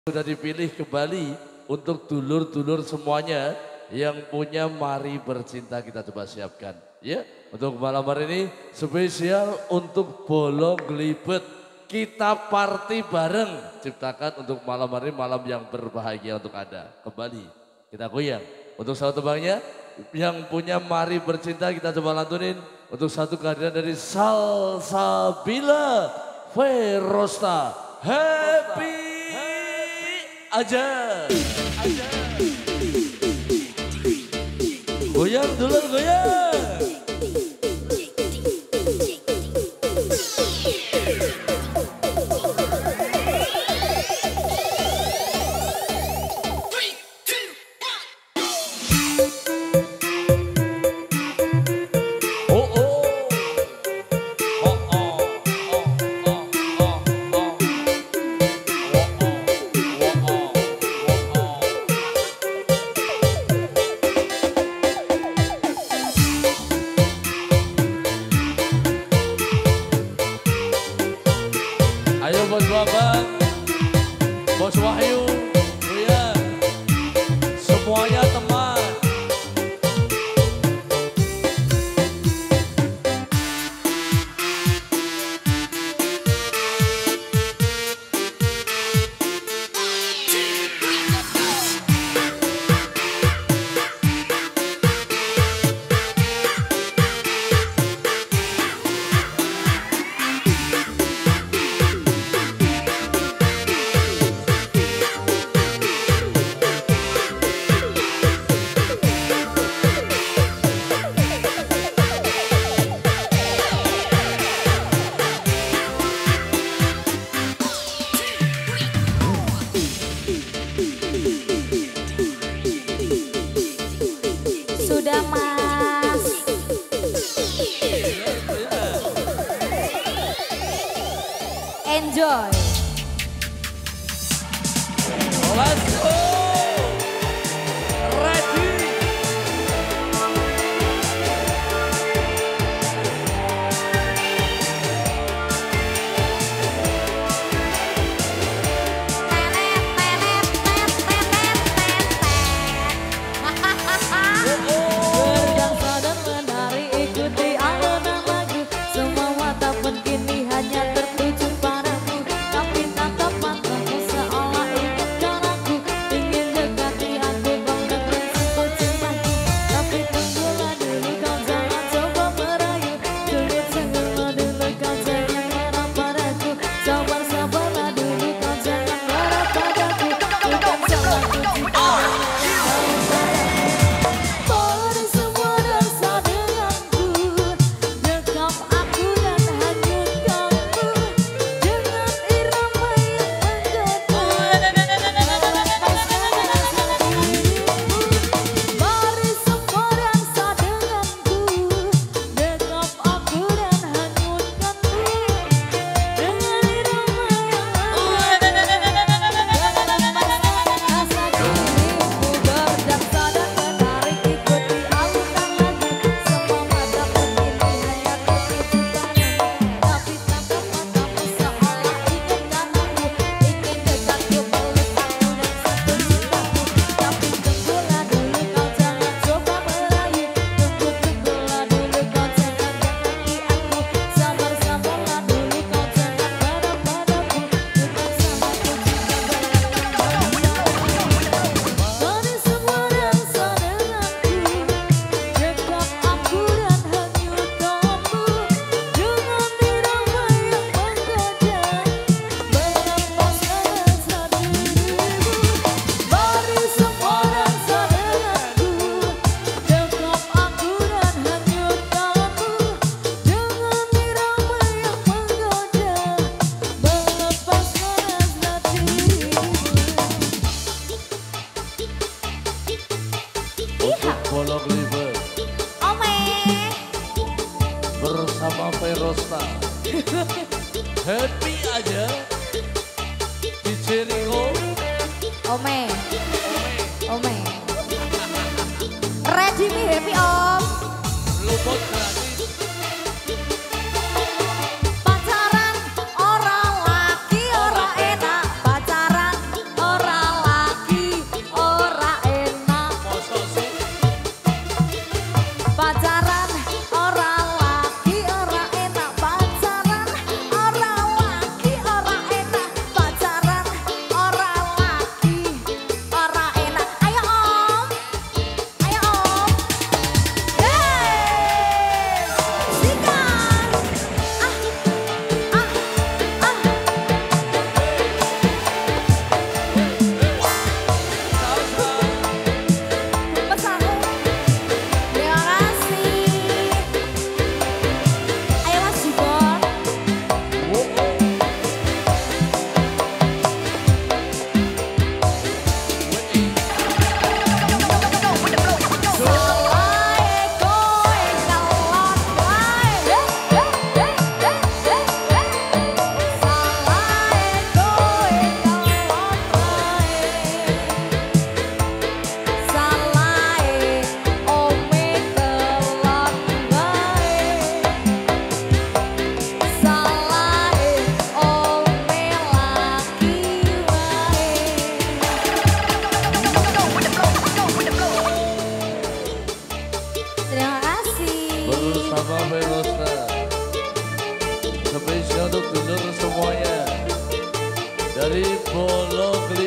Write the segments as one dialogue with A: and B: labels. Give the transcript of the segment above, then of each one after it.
A: Sudah dipilih kembali untuk dulur-dulur semuanya yang punya Mari Bercinta kita coba siapkan. Ya, untuk malam hari ini spesial untuk Bolong Glibet. Kita party bareng ciptakan untuk malam hari malam yang berbahagia untuk Anda. Kembali kita goyang. Untuk satu tebangnya yang punya Mari Bercinta kita coba lantunin untuk satu kehadiran dari Salsabila Ferosta. Happy aja. Goyang dulu, goyang. Ayo bos Babang, bos Wahyu, ya, semuanya teman.
B: Sudah Mas. Enjoy.
A: Let's go. Ready.
B: Berdansa dan menari ikuti alunan lagu. Semua mata pun kini hanya tertuju padamu. Tapi tatap matamu seolah ingatkan aku. Ingin dekati aku banget prinsipku cintaku. Tapi tunggulah dulu kau jangan coba merayu. Tunggulah dulu kau jangan marah padaku. Sabar-sabarlah dulu kau jangan marah padaku. Bukan salahku jika pada semua rasa denganku, dekap aku dan hanyutkanmu dengan irama yang menggoda. Mari semua rasa denganku, dekap aku dan hanyutkanmu dengan irama yang rasa dirimu berdansa dan menari ikuti alunan lagu. Semua mata pun kini hanya tertuju padamu. Tapi tatap matamu seolah ingatkan aku. Ingin dekatku peluk aku dan satu cintaku. Tapi tunggulah dulu kau jangan coba merayu. Tunggulah dulu kau jangan dekati aku. Sabar-sabarlah dulu kau jangan marah padaku. Bukan salahku jika pada semua rasa denganku, dekap aku dan hanyutkanmu dengan irama yang menggoda. Melepaskan rasa dirimu. Mari semua rasa denganku, dekap aku dan hanyutkanmu dengan irama yang menggoda. Melepaskan rasa dirimu.
A: Untuk Bolong Glibet
B: Ome.
A: bersama Ferosta. Happy aja. DJ Ringo.
B: Ome. Ome. Ready me happy om.
A: Luput gratis.
B: Pacaran orang laki orang enak. Pacaran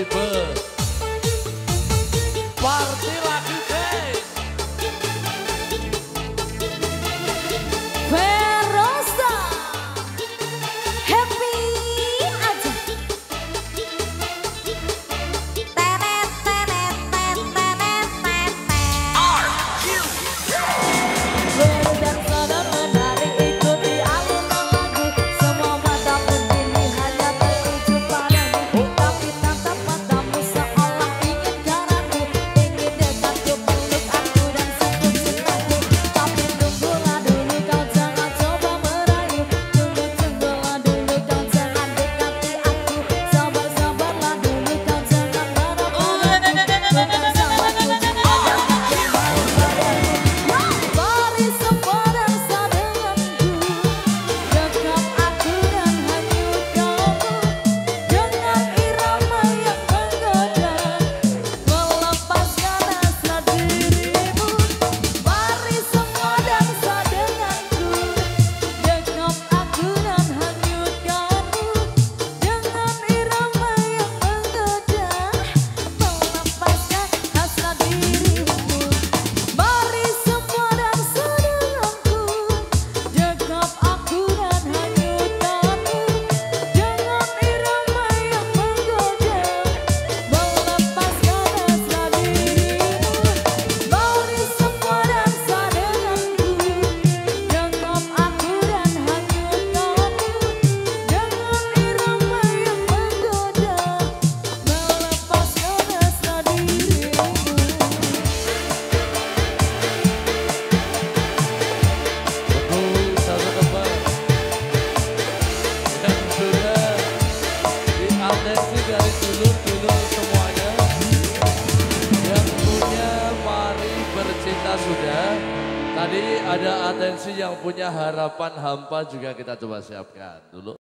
A: Ibe. Party lagi guys.
B: Verosa happy aja. Tenet tenet tenet tenet tenet. Berdansa dan menari ikuti alunan lagu. Semua mata pun kini hanya tertuju padamu. Tapi tatap matamu seolah ingin garaku. Ingin dekatku, peluk aku dan sentuh cintaku. Tapi tunggulah dulu, kau jangan coba merayu. Tunggulah dulu, kau jangan dekati aku. Sabar-sabarlah dulu, kau jangan marah padaku. Bukan salahku jika jangan kembali padaku. Mari semua dansa denganku. Dekat aku dan hanyut kamu. Dengan irama yang menggoda. Melepaskan hasrat dirimu. Mari semua dansa denganku. Dekat aku dan hanyut kamu. Dengan irama yang menggoda. Melepaskan hasrat dirimu. Mari semua dansa denganku. Dekat aku dan hanyut kamu. Dengan irama yang menggoda. Melepaskan hasrat dirimu. Mari semua dansa denganku. Dekat aku dan hanyut kamu. Dengan irama yang menggoda. Melepaskan hasrat dirimu.
A: Untuk satu tempat yang sudah diatensi dari dulur-dulur semuanya. Yang punya Mari Bercinta sudah. Tadi ada atensi yang punya Harapan Hampa juga kita coba siapkan dulu.